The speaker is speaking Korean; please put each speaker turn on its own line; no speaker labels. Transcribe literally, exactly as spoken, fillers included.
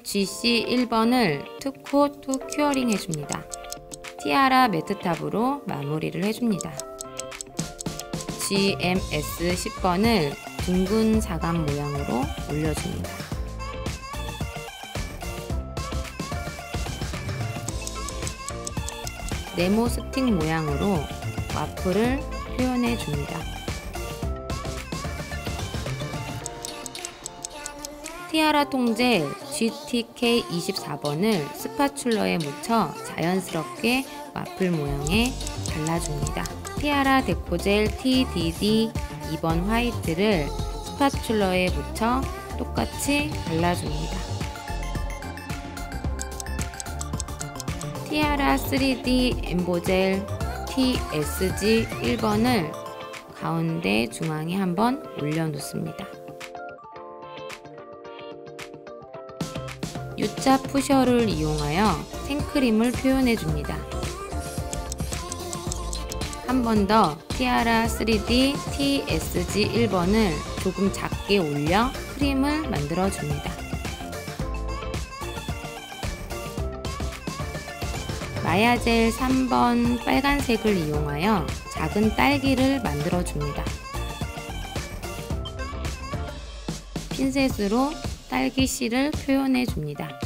지씨 일 번을 투코 투 큐어링 해줍니다. 티아라 매트탑으로 마무리를 해줍니다. 지엠에스 십 번을 둥근 사각 모양으로 올려줍니다. 네모 스틱 모양으로 와플을 표현해 줍니다. 티아라 통젤 지티케이 이십사 번을 스파츌러에 묻혀 자연스럽게 와플 모양에 발라줍니다. 티아라 데코젤 티디디 이 번 화이트를 스파츌러에 묻혀 똑같이 발라줍니다. 티아라 쓰리디 엠보젤 티에스지 일 번을 가운데 중앙에 한번 올려놓습니다. 유자 푸셔를 이용하여 생크림을 표현해줍니다. 한 번 더 티아라 쓰리디 티에스지 일 번을 조금 작게 올려 크림을 만들어줍니다. 마야젤 삼 번 빨간색을 이용하여 작은 딸기를 만들어줍니다. 핀셋으로 딸기 씨를 표현해줍니다.